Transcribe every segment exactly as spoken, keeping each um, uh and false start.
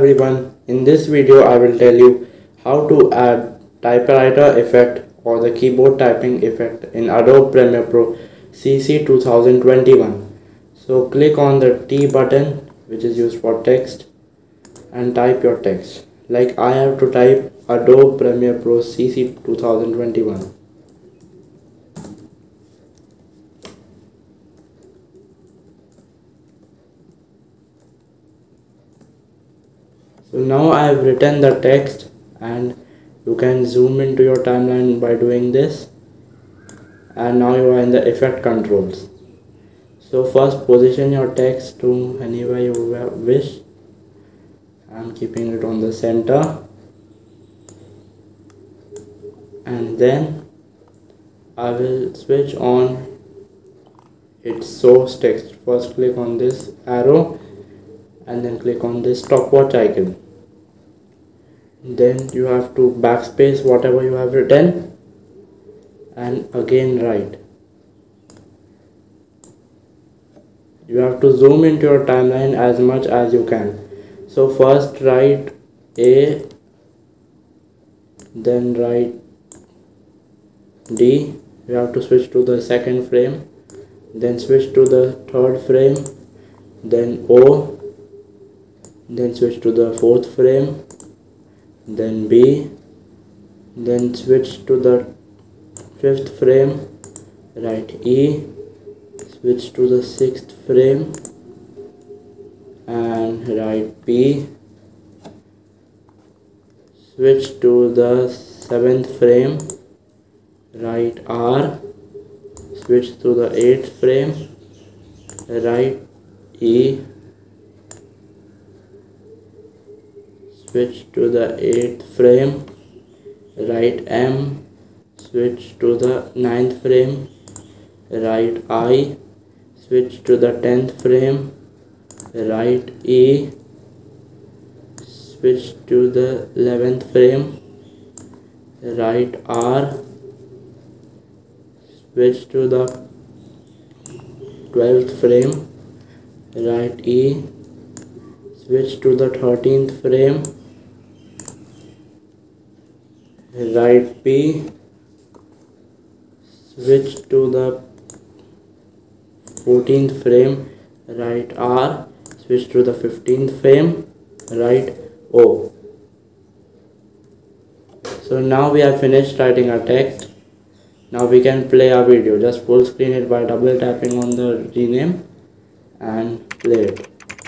everyone, in this video I will tell you how to add typewriter effect or the keyboard typing effect in Adobe Premiere Pro C C two thousand twenty-one. So click on the T button which is used for text and type your text. Like I have to type Adobe Premiere Pro C C two thousand twenty-one. So now I have written the text and you can zoom into your timeline by doing this, and now you are in the effect controls. So first position your text to anywhere you wish. I'm keeping it on the center, and then I will switch on its source text. First click on this arrow and then click on this stopwatch icon. Then you have to backspace whatever you have written and again write. You have to zoom into your timeline as much as you can. So first write A, then write D. You have to switch to the second frame, then switch to the third frame, then O, then switch to the fourth frame, then B, then switch to the fifth frame, write E, switch to the sixth frame and write P, switch to the seventh frame, write R, switch to the eighth frame, write E, switch to the eighth frame, write M, switch to the ninth frame, write I, switch to the tenth frame, write E, switch to the eleventh frame, write R, switch to the twelfth frame, write E, switch to the thirteenth frame, write P, switch to the fourteenth frame, write R, switch to the fifteenth frame, write O. So now we have finished writing our text. Now we can play our video. Just full screen it by double tapping on the rename and play it.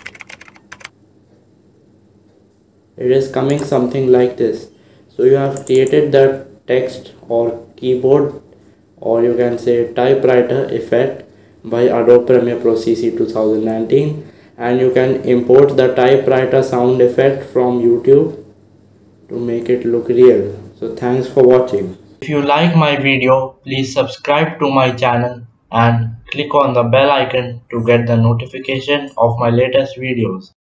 It is coming something like this. So you have created the text or keyboard, or you can say typewriter effect by Adobe Premiere Pro C C two thousand nineteen, and you can import the typewriter sound effect from YouTube to make it look real. So thanks for watching. If you like my video, please subscribe to my channel and click on the bell icon to get the notification of my latest videos.